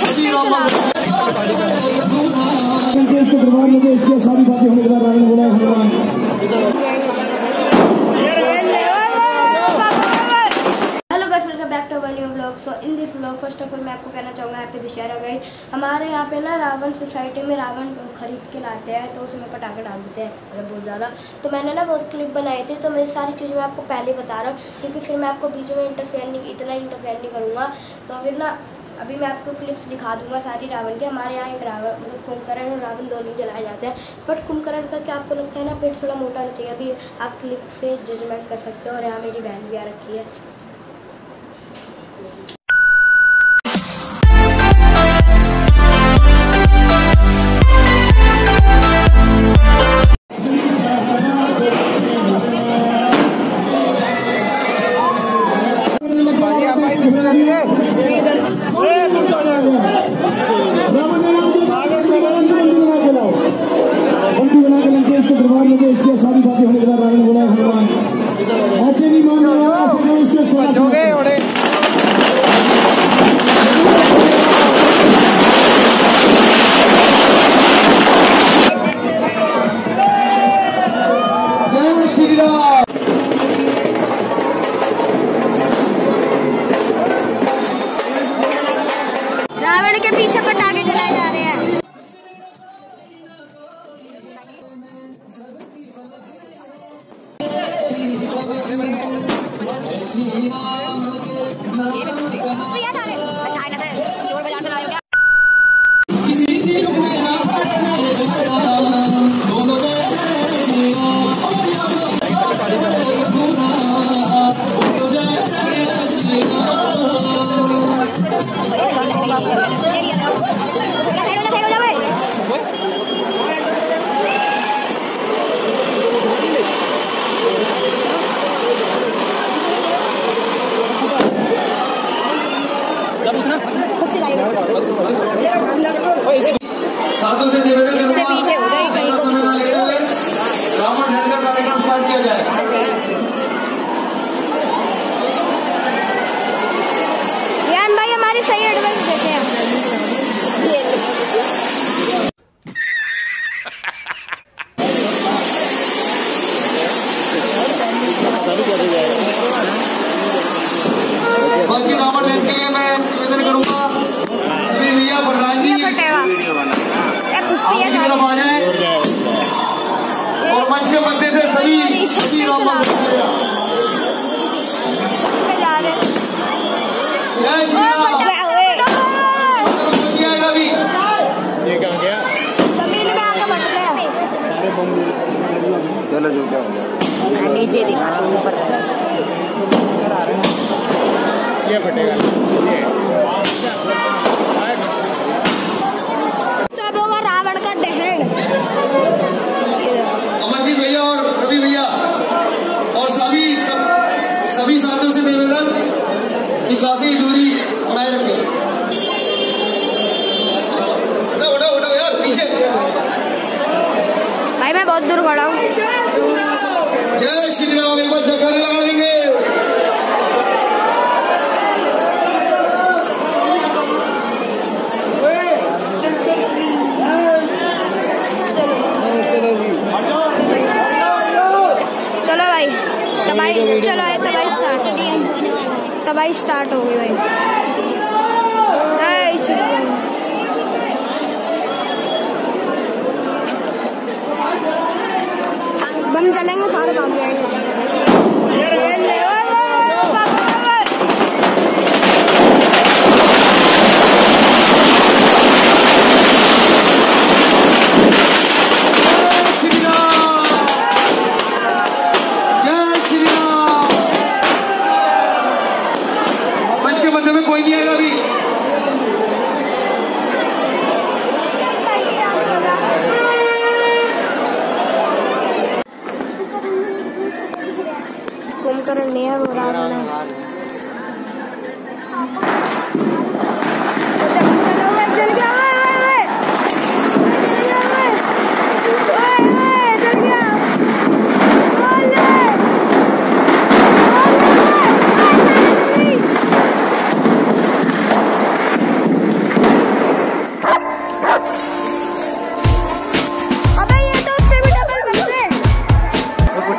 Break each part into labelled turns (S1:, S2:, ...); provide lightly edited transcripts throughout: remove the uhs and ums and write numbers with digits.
S1: सारी बातें होने के बाद रावण बोला Hanuman.
S2: Hello guys, welcome back to our new vlog. So in this vlog first of all मैं आपको कहना चाहूँगा हैप्पी दशहरा गाइस। हमारे यहाँ पे ना रावण सोसाइटी में रावण खरीद के लाते हैं, तो उसमें पटाखे डाल देते हैं मतलब बहुत ज़्यादा। तो मैंने ना वो क्लिप बनाई थी, तो मैं सारी चीज़ें मैं आपको पहले बता रहा हूँ, क्योंकि फिर मैं आपको बीच में इतना इंटरफेयर नहीं करूँगा। तो फिर ना अभी मैं आपको क्लिप्स दिखा दूंगा सारी रावण के। हमारे यहाँ एक रावण मतलब कुंभकर्ण और रावण दोनों जलाए जाते हैं, बट कुंभकर्ण का क्या आपको लगता है ना पेट थोड़ा मोटा होना चाहिए। अभी आप क्लिप से जजमेंट कर सकते हो। और यहाँ मेरी बहन भी आ रखी है।
S1: इसलिए सारी बातें होने के बाद रावण बोला हनुमान। ऐसे नहीं मान
S2: रावण के पीछे पटाखे जलाए जा रहे हैं।
S3: साधु से निवेदन करूंगा रावण हरण का कार्यक्रम स्टार्ट किया जाए।
S2: यार भाई हमारी सही एडवाइस देते हैं।
S3: बाकी रावण हरण के लिए मैं निवेदन करूंगा भैया प्रधान जी आ जाए और मंच के बंदे थे सभी रावण
S1: चलो जो क्या हो गया
S4: नीचे दिखा रहा हूँ ऊपर
S1: ये फटेगा
S2: सब होगा रावण का दहन।
S3: अमरजीत भैया और रवि भैया और सभी साथियों से निवेदन कि काफी दूरी बनाए रखें। उठो यार पीछे।
S2: भाई मैं बहुत दूर खड़ा हूँ।
S3: जय श्री राम। एक बार जयकारे लगा देंगे।
S2: चलो भाई तबाही स्टार्ट हो गई भाई। बम जलेंगे सारे काम जाएंगे।
S3: कोई नहीं आएगा अभी।
S2: कुंभकर्ण नहीं है वो रावण है।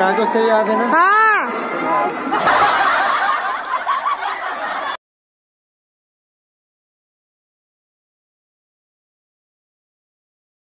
S5: कहाँ को उससे भी याद है ना?
S4: हाँ